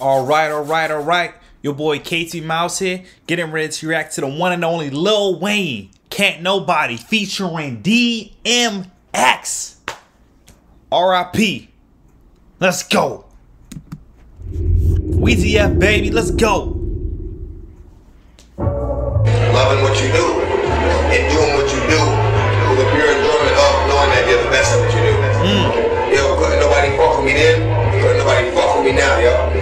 Alright. Your boy KT Mouse here, getting ready to react to the one and only Lil Wayne, Can't Nobody, featuring DMX. RIP. Let's go. WEEZY F, baby, let's go. Loving what you do and doing what you do with a pure enjoyment of knowing that you're the best at what you do. Yo, couldn't nobody fuck with me then, couldn't nobody fuck with me now, yo.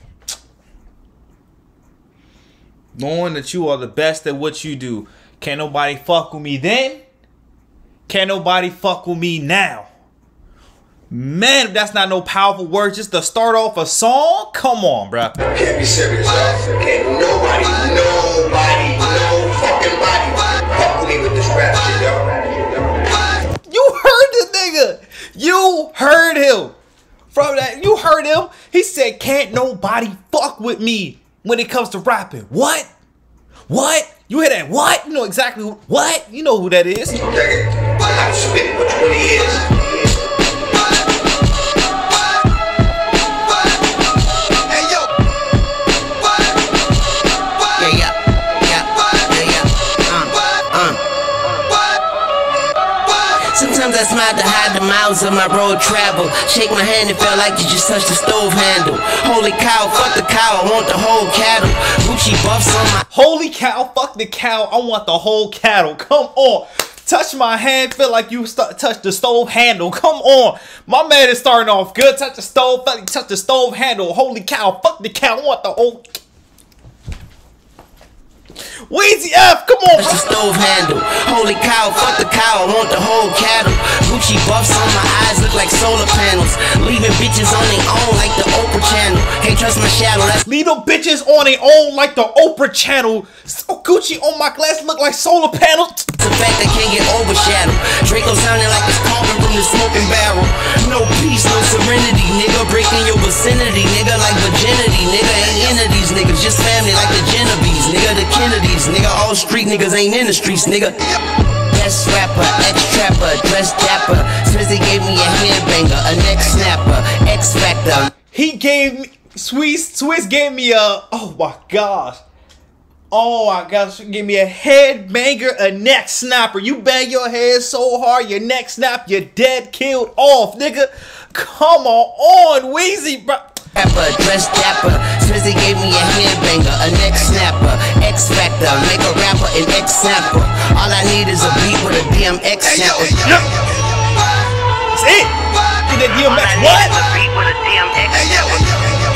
Knowing that you are the best at what you do. Can't nobody fuck with me then. Can't nobody fuck with me now. Man, if that's not no powerful word just to start off a song, come on, bruh. Can't be serious, y'all. Can't nobody, no fucking body fuck with me with this rap shit, yo. You heard the nigga. You heard him. From that, you heard him. He said, can't nobody fuck with me when it comes to rapping. What? You hear that? What? You know exactly what? You know who that is. Check it. I spit for 20 years. Sometimes I smile to hide the miles of my road travel. Shake my hand, it felt like you just touched the stove handle. Holy cow, fuck the cow, I want the whole cattle. Gucci buffs on my... Holy cow, fuck the cow, I want the whole cattle. Come on. Touch my hand, feel like you touch the stove handle. Come on. My man is starting off good. Touch the stove, felt like touch the stove handle. Holy cow, fuck the cow, I want the whole... WEEZY F, come on, bro. The stove handle. Holy cow, fuck the cow, I want the whole cattle. Gucci buffs on my eyes look like solar panels. Leaving bitches on their own like the Oprah channel. Can't trust my shadow. Leave them bitches on their own like the Oprah channel. So Gucci on my glass look like solar panels. The fact they can't get overshadowed. Draco sounding like it's coughing from the smoking barrel. No peace, no serenity, nigga. Breaking your vicinity, nigga, like virginity, nigga. Ain't into these niggas, just family like the Genovese, nigga, the Kennedys, nigga. All street niggas ain't in the streets, nigga. Best rapper, ex-trapper, dressed dapper. Swizzy gave me a headbanger, a neck snapper, X-Factor. He gave me, Swizz gave me a, oh my gosh, she gave me a head banger, a neck snapper. You bang your head so hard, your neck snap, you're dead, killed off, nigga. Come on, WEEZY, bro. Rapper, dressed dapper. Swizzy gave me a headbanger, a neck snapper, X-Factor, make a rapper an X-Sample. All I need is a beat with a DMX sample. Yep. That's it. Get that DMX. What? A beat with a DMX sample.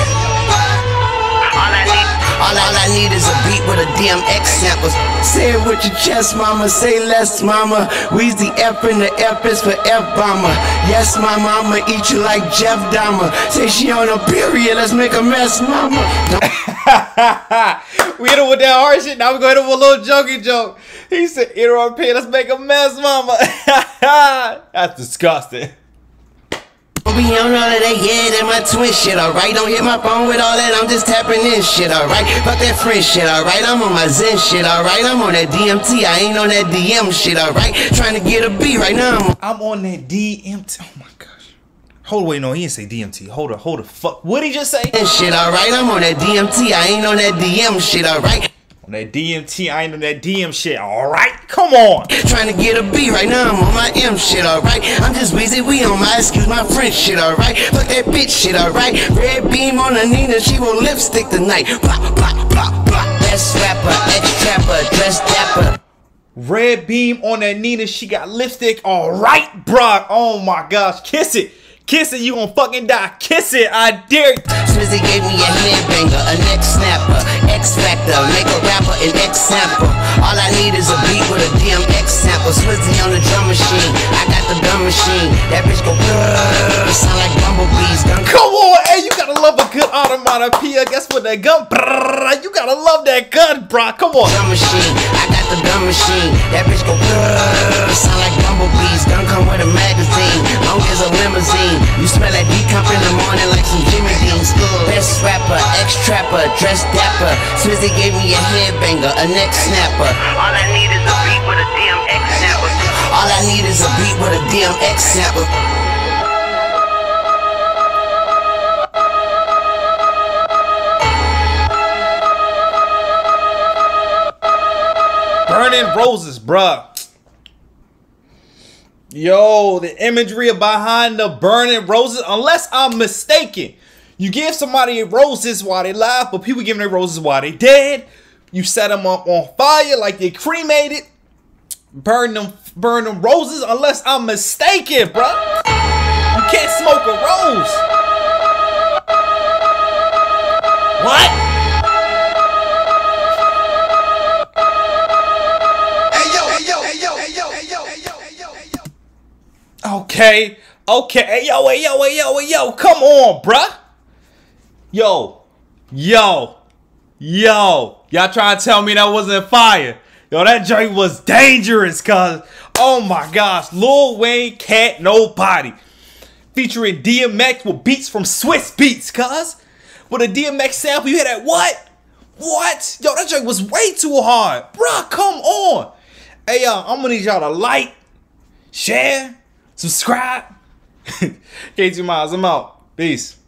All I need is a beat with a DMX sample. Say it with your chest, mama. Say less, mama. WEEZY F and the F is for F-bomber. Yes, my mama eat you like Jeff Dahmer. Say she on a period, let's make a mess, mama. We hit him with that hard shit. Now we're going to hit him with a little jokey joke. He said, eat her on pay, let's make a mess, mama. That's disgusting. Be on all of that, yeah, that my twin shit, alright. Don't hit my phone with all that, I'm just tapping in shit, alright. Fuck that friend shit, alright. I'm on my Zen shit, alright. I'm on that DMT, I ain't on that DM shit, alright. Trying to get a beat right now. I'm on that DMT. Oh my gosh. Hold, wait, no, he didn't say DMT. Hold the fuck. What'd he just say? Shit, alright. I'm on that DMT, I ain't on that DM shit, alright. On that DMT, I ain't on that DM shit, alright? Come on! Trying to get a beat right now, I'm on my M shit, alright? I'm just WEEZY, we on my excuse my French shit, alright? Fuck that bitch shit, alright? Red beam on her Nina, she won't lipstick tonight. Blah, blah, blah, blah. Best rapper, ex-trapper, dressed dapper. Red beam on that Nina, she got lipstick, alright, bruh. Oh my gosh, kiss it. Kiss it, you gon' fucking die. Kiss it, I dare you. Swizzy gave me a headbanger, a neck snapper, X-Factor, make a rapper an X-Sample. All I need is a beat with a DMX sample. Swizzy on the drum machine, I got the gun machine. That bitch go sound like bumblebees. Come on, hey, you gotta love a good onomatopoeia. Guess what, that gun, you gotta love that gun, bro. Come on. Drum machine, I got the gun machine. That bitch go sound like bumblebees. Gun come with a magazine, long as a limousine. You smell that decomp in the morning like some Jimmy Dean's. Best rapper, ex-trapper, dressed dapper. Swizzy gave me a headbanger, a neck snapper. All I need is a beat with a DMX sample. All I need is a beat with a DMX sample. bruh. Yo, the imagery behind the burning roses, unless I'm mistaken, you give somebody roses while they alive, but people giving their roses while they dead. You set them up on fire like they cremated. Burn them roses, unless I'm mistaken, bruh. You can't smoke a rose. What? Okay, hey yo, come on, bruh. Yo, y'all trying to tell me that wasn't fire? Yo, that joint was dangerous, cuz. Oh my gosh, Lil Wayne, Kant, Nobody. Featuring DMX with beats from Swiss Beats, cuz. With a DMX sample, you hear that? What? Yo, that joint was way too hard. Bruh, come on. Hey, y'all, I'm gonna need y'all to like, share, subscribe. K2 Miles, I'm out. Peace.